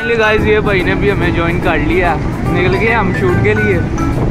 Guys ये भाई ने भी हमें ज्वाइन कर लिया, निकल गए हम शूट के लिए।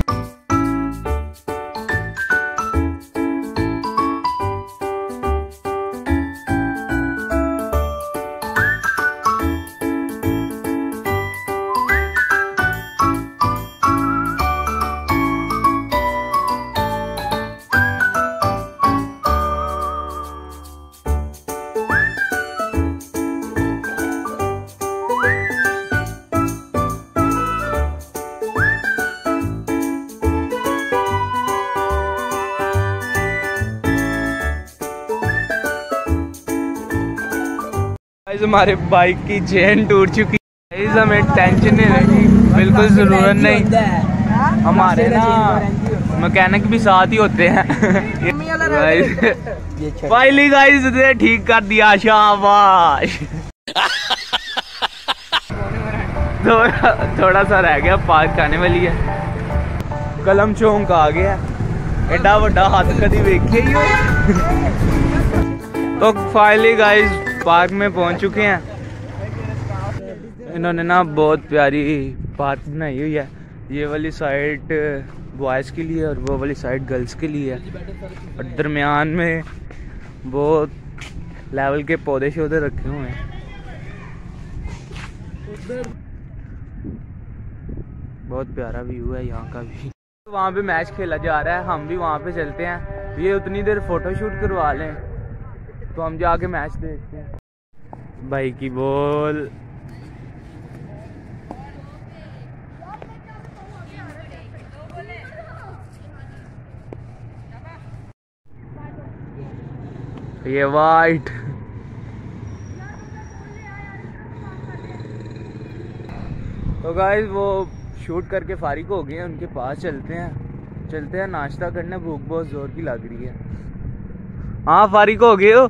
हमारे बाइक की चेन टूट चुकी है, हमें टेंशन नहीं रहती, बिल्कुल जरूरत नहीं। हमारे ना मैकेनिक भी साथ ही होते हैं। फाइनली गाइस ने ठीक कर दिया, शाबाश। थोड़ा सा रह गया, पार्क आने वाली है। कलम चौंक आ गया, एडा वड्डा हाथ कभी वेखे ही हो। तो फाइनली गाइस पार्क में पहुंच चुके हैं। इन्होंने ना बहुत प्यारी पार्क बनाई हुई है। ये वाली साइड बॉयज़ के लिए और वो वाली साइड गर्ल्स के लिए है, और दरमियान में बहुत लेवल के पौधे शौधे रखे हुए हैं। बहुत प्यारा व्यू है यहाँ का भी। वहाँ पे मैच खेला जा रहा है, हम भी वहाँ पे चलते हैं। ये उतनी देर फोटोशूट करवा लें तो हम जाके मैच देखते हैं। भाई की बॉल, ये वाइट। तो गाइस वो शूट करके फारिग हो गए हैं, उनके पास चलते हैं नाश्ता करने, भूख बहुत जोर की लग रही है। हाँ फारिग हो गए हो?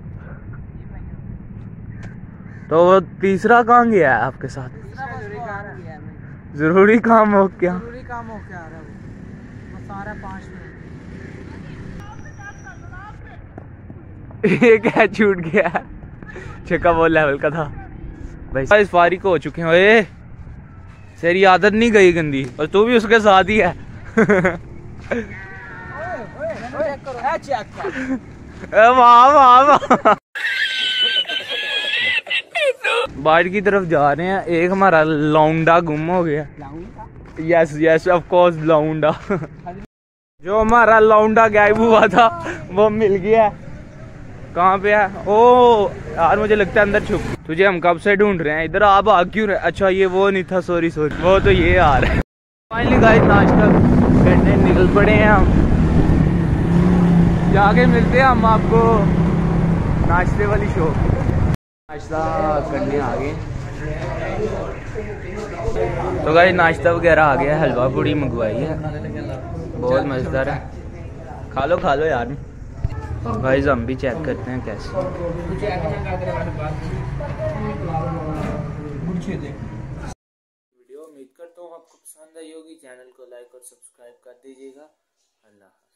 तो वो तीसरा कहाँ गया है आपके साथ? जरूरी काम हो क्या? जरूरी काम हो क्या आ रहा है वो सारा 5 मिनट। ये क्या छूट गया? छक्का बहुत लेवल का था भाई। फारिग हो चुके हैं। तेरी आदत नहीं गई गंदी, और तू भी उसके साथ ही है। वाह वाह वाह। बाहर की तरफ जा रहे हैं। एक हमारा लौंडा गुम हो गया। यस यस ऑफ कोर्स लौंडा। जो हमारा लौंडा गायब हुआ था वो मिल गया। कहाँ पे है? ओ यार मुझे लगता है अंदर छुप। तुझे हम कब से ढूंढ रहे हैं, इधर आप आ क्यों रहे? अच्छा ये वो नहीं था, सॉरी वो तो ये आ रहा है। फाइनली गाइस नाश्ता करने निकल पड़े हैं हम। जाके मिलते हैं हम आपको नाश्ते वाली शॉप। नाश्ता करने आ गए। तो गाइस नाश्ता वगैरह आ गया, हलवा पूड़ी मंगवाई है, बहुत मजेदार है। खा लो यार। गाइस हम भी चेक करते हैं कैसे। वीडियो उम्मीद करता हूँ आपको पसंद आई होगी। चैनल को लाइक और सब्सक्राइब कर दीजिएगा। अल्लाह।